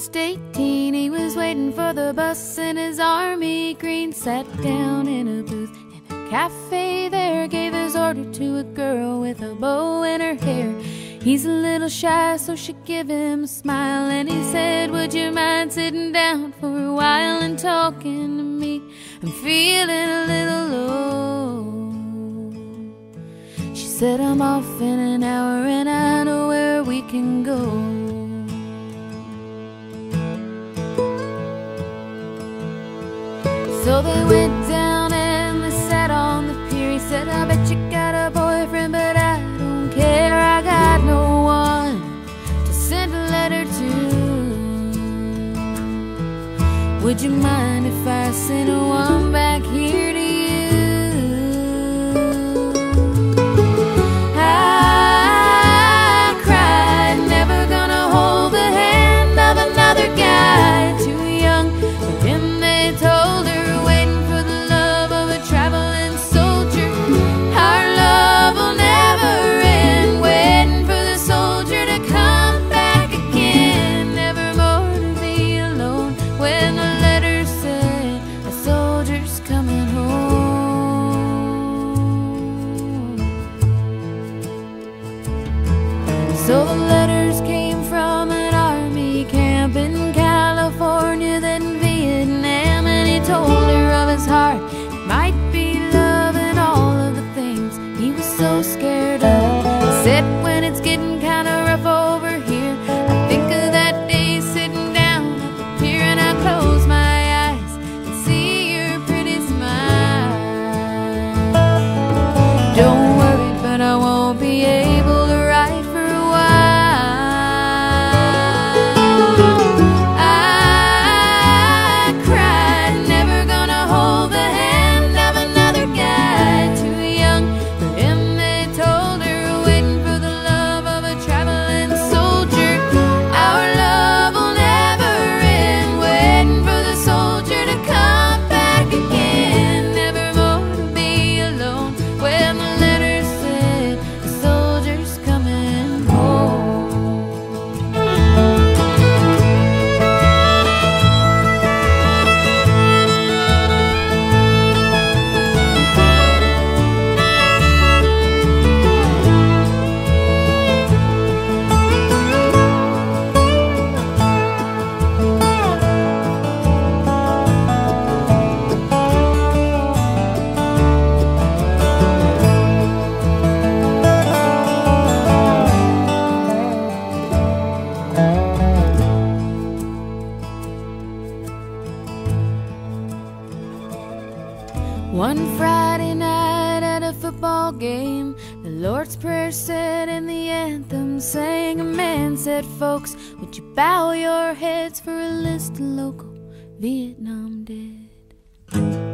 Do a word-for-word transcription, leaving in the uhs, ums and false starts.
just eighteen, he was waiting for the bus in his army green. Sat down in a booth in a cafe there, gave his order to a girl with a bow in her hair. He's a little shy, so she gave him a smile, and he said, would you mind sitting down for a while and talking to me? I'm feeling a little low. She said, I'm off in an hour and I know where we can go. So they went down and they sat on the pier. He said, I bet you got a boyfriend, but I don't care. I got no one to send a letter to. Would you mind if I sent one back here to you? I cried, never gonna hold the hand of another guy. Too young for him, they told her, waiting for the love of a traveling soldier. Our love will never end, waiting for the soldier to come back again. Never more to be alone when the letter said a soldier's coming home. So the letters came from an army camp in California, then Vietnam, and he told her of his heart. It might be love and all of the things he was so scared of. He said, when it's getting kind of rough over here, I think of that day sitting down at the pier, and I close my eyes and see your pretty smile. Don't worry, but I won't be able to write for a while. I cried, never gonna hold the hand of another guy. Too young for him, they told her, waiting for the love of a traveling soldier. Our love will never end, waiting for the soldier to come back again. Never more to be alone when the letter said the soldier's coming home. One Friday night at a football game, the Lord's Prayer said and the anthem sang. A man said, folks, would you bow your heads for a list of local Vietnam dead?